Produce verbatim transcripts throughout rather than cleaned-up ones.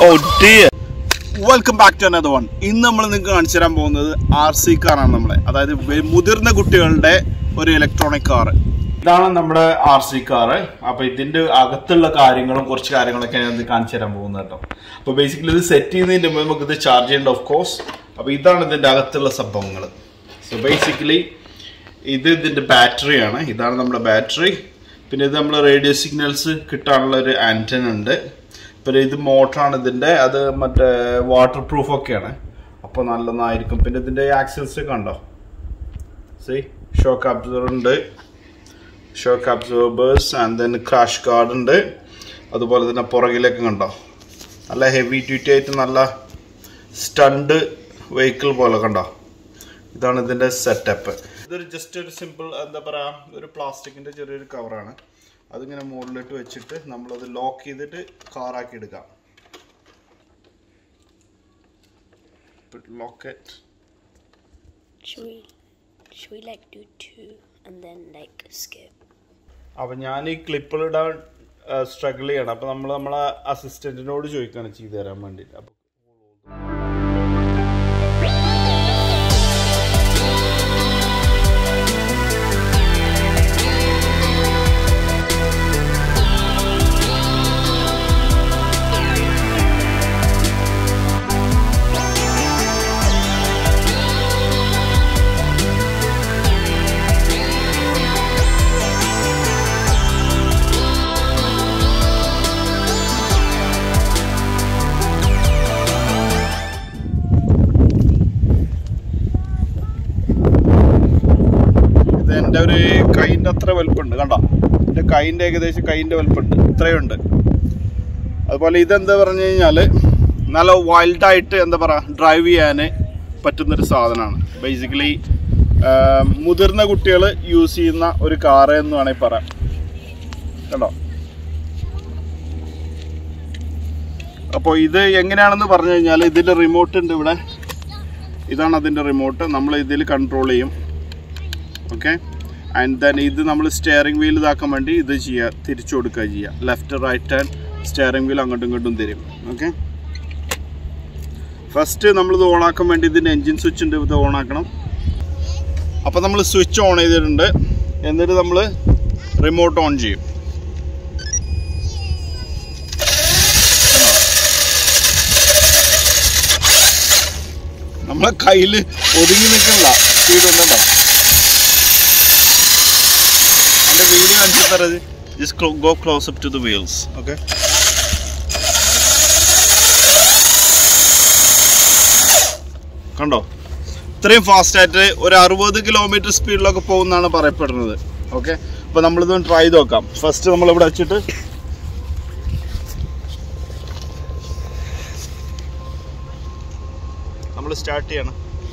Oh dear. Welcome back to another one. ഇന്ന് നമ്മൾ നിങ്ങൾക്ക് കാണിച്ചു തരാൻ പോകുന്നത് ആർ സി കാറാണ് നമ്മളെ. അതായത് മുതിർന്ന കുട്ടികളുടെ ഒരു ഇലക്ട്രോണിക് കാർ. ഇതാണ് നമ്മുടെ ആർ സി കാർ. അപ്പോൾ ഇതിന്റെ അകത്തുള്ള കാര്യങ്ങളും കുറച്ച് കാര്യങ്ങളൊക്കെ ഞാൻ കാണിച്ചു തരാൻ പോകുന്നത് കേട്ടോ. അപ്പോൾ ബേസിക്കലി ഇത് സെറ്റ് ചെയ്യുന്നതിന് മുമ്പ് നമുക്ക് ഇത് ചാർജ് ചെയ്യേണ്ട ഓഫ് കോഴ്സ്. അപ്പോൾ ഇതാണ് ഇതിന്റെ അകത്തുള്ള സംഭവങ്ങൾ. സോ ബേസിക്കലി ഇത് ഇതിന്റെ ബാറ്ററിയാണ്. ഇതാണ് നമ്മുടെ ബാറ്ററി. പിന്നെ ഇത് നമ്മൾ റേഡിയോ സിഗ്നൽസ് കിട്ടാനുള്ള ഒരു ആന്റന ഉണ്ട്. പിന്നെ ഇത് മോട്ടറാണ് ഇതിൻ്റെ. അത് മറ്റേ വാട്ടർ പ്രൂഫ് ഒക്കെയാണ്. അപ്പോൾ നല്ലതായിരിക്കും. പിന്നെ ഇതിൻ്റെ ആക്സൽസ് കണ്ടോ, സി ഷോക്ക് അബ്സോർബർ ഉണ്ട്, shock absorbers and then crash guard ഉണ്ട്. അതുപോലെ തന്നെ പുറകിലേക്ക് കണ്ടോ, നല്ല ഹെവി ഡ്യൂട്ടി ആയിട്ട് നല്ല സ്റ്റണ്ട് വെഹിക്കിൾ പോലെ കണ്ടോ. ഇതാണ് ഇതിൻ്റെ സെറ്റപ്പ്. ഇതൊരു ജസ്റ്റ് ഒരു സിമ്പിൾ എന്താ പറയുക, ഒരു പ്ലാസ്റ്റിക്കിൻ്റെ ചെറിയൊരു കവറാണ്. അതിങ്ങനെ മുകളിലിട്ട് വെച്ചിട്ട് നമ്മളത് ലോക്ക് ചെയ്തിട്ട് കാറാക്കി എടുക്കാം. Lock it. Should we, should we like do two and then like skip? അപ്പോൾ ഞാൻ ഈ ക്ലിപ്പിലിടാൻ സ്ട്രഗിൾ ചെയ്യണം. അപ്പോൾ നമ്മൾ നമ്മളെ അസിസ്റ്റൻറ്റിനോട് ചോദിക്കുകയാണ് ചെയ്തു തരാൻ വേണ്ടിയിട്ട്. അപ്പോൾ എൻ്റെ ഒരു കൈൻ്റെ അത്ര വലുപ്പമുണ്ട് കണ്ടോ. എൻ്റെ കൈൻ്റെ ഏകദേശം കൈൻ്റെ വലുപ്പമുണ്ട്, ഇത്രയുണ്ട്. അതുപോലെ ഇതെന്താ പറഞ്ഞു കഴിഞ്ഞാൽ നല്ല വൈൽഡായിട്ട് എന്താ പറയുക ഡ്രൈവ് ചെയ്യാൻ പറ്റുന്നൊരു സാധനമാണ്. ബേസിക്കലി മുതിർന്ന കുട്ടികൾ യൂസ് ചെയ്യുന്ന ഒരു കാറ് എന്ന് വേണമെങ്കിൽ പറയാം. കണ്ടോ. അപ്പോൾ ഇത് എങ്ങനെയാണെന്ന് പറഞ്ഞു കഴിഞ്ഞാൽ ഇതിൻ്റെ റിമോട്ട് ഉണ്ട് ഇവിടെ. ഇതാണ് അതിൻ്റെ റിമോട്ട്. നമ്മൾ ഇതിൽ കൺട്രോൾ ചെയ്യും. ഓക്കെ. ആൻഡ് ദെൻ ഇത് നമ്മൾ സ്റ്റിയറിംഗ് വീൽ ഇതാക്കാൻ വേണ്ടി ഇത് ചെയ്യുക, തിരിച്ചു കൊടുക്കുക ചെയ്യുക. Left right hand steering wheel അങ്ങോട്ടും ഇങ്ങോട്ടും തരും. ഓക്കെ. ഫസ്റ്റ് നമ്മളിത് ഓണാക്കാൻ വേണ്ടി ഇതിൻ്റെ എൻജിൻ സ്വിച്ച് ഉണ്ട്, ഇത് ഓണാക്കണം. അപ്പോൾ നമ്മൾ സ്വിച്ച് ഓൺ ചെയ്തിട്ടുണ്ട്. എന്നിട്ട് നമ്മൾ റിമോട്ട് ഓൺ ചെയ്യും. നമ്മളെ കയ്യിൽ ഒതുങ്ങി നിൽക്കണില്ല, സ്പീഡ് ഉണ്ടല്ലോ. The video and just go close up to the wheels. Okay. കണ്ടോ, ഇത്രയും ഫാസ്റ്റ് ആയിട്ട് ഒരു അറുപത് കിലോമീറ്റർ സ്പീഡിലൊക്കെ പോകുന്നതാണ് പറയപ്പെടുന്നത്. ഓക്കെ. അപ്പോൾ നമ്മളിതൊന്ന് ട്രൈ ചെയ്ത് നോക്കാം. ഫസ്റ്റ് നമ്മളിവിടെ വെച്ചിട്ട് നമ്മൾ സ്റ്റാർട്ട് ചെയ്യണം.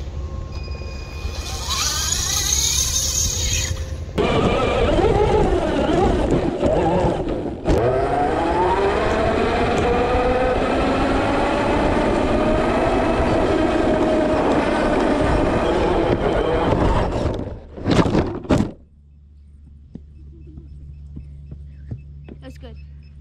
That's good.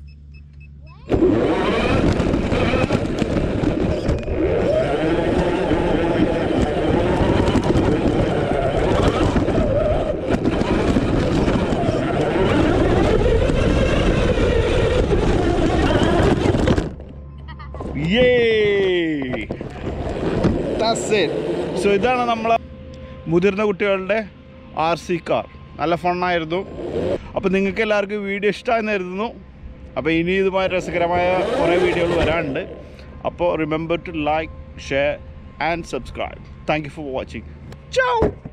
Yay! That's it. So ഇതാണ് നമ്മളെ മുതിർന്ന കുട്ടികളുടെ ആർ സി കാർ. നല്ല ഫണ്ണായിരുന്നു. അപ്പോൾ നിങ്ങൾക്ക് എല്ലാവർക്കും വീഡിയോ ഇഷ്ടമായെന്ന് കരുതുന്നു. അപ്പോൾ ഇനി ഇതുമായി രസകരമായ കുറേ വീഡിയോകൾ വരാനുണ്ട്. അപ്പോൾ remember to like, share and subscribe. Thank you for watching. Ciao!